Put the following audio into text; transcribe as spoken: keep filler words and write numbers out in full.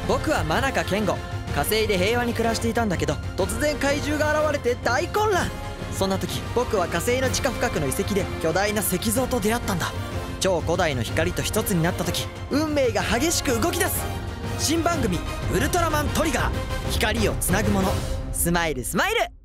僕は真中健吾。火星で平和に暮らしていたんだけど、突然怪獣が現れて大混乱。そんな時、僕は火星の地下深くの遺跡で巨大な石像と出会ったんだ。超古代の光と一つになった時、運命が激しく動き出す。新番組「ウルトラマントリガー」、光をつなぐもの。スマイルスマイル。